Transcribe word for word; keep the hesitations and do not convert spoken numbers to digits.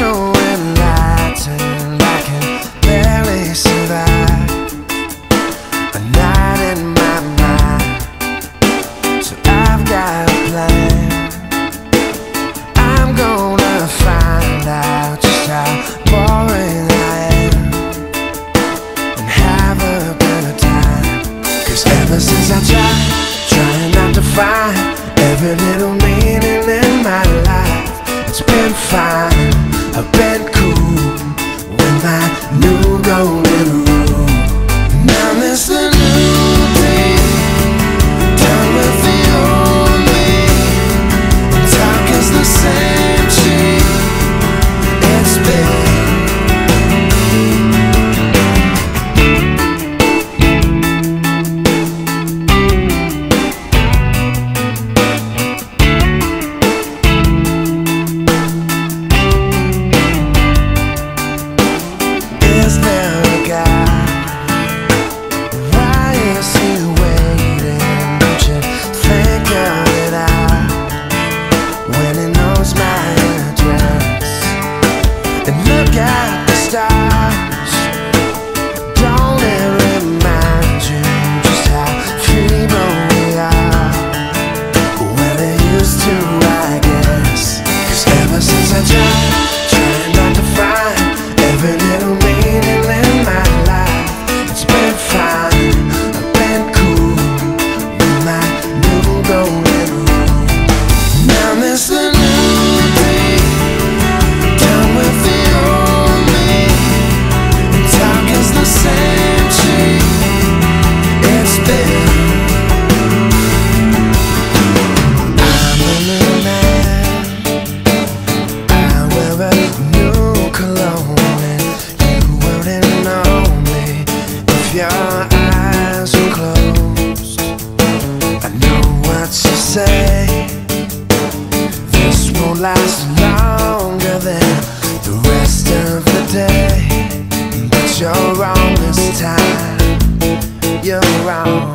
so enlightened I can barely survive a night in my mind. So I've got a plan. I'm gonna find out just how boring I am and have a good time. Cause ever since I tried, trying not to find every little meaning in my life, it's been fine, I've been cool with my new golden rule. Now miss the new me, done with the old me. Talk is the same cheap, it's been. Is there a guy? Why is he waiting? Don't you think of it out when he knows my address? And look at the stars. Don't it remind you just how feeble we are? Well, they used to, I guess. Cause ever since I tried, trying not to find every little meaning in my life, it's been fine, I've been cool with my new golden rule. Now miss the new me, done with the old me. Talk is the same cheap, it's been. I'm a new man, I wear a new cologne, and you wouldn't know me if your eyes were closed. I know what you say, this won't last longer than the rest of the day. But you're wrong this time, you're wrong.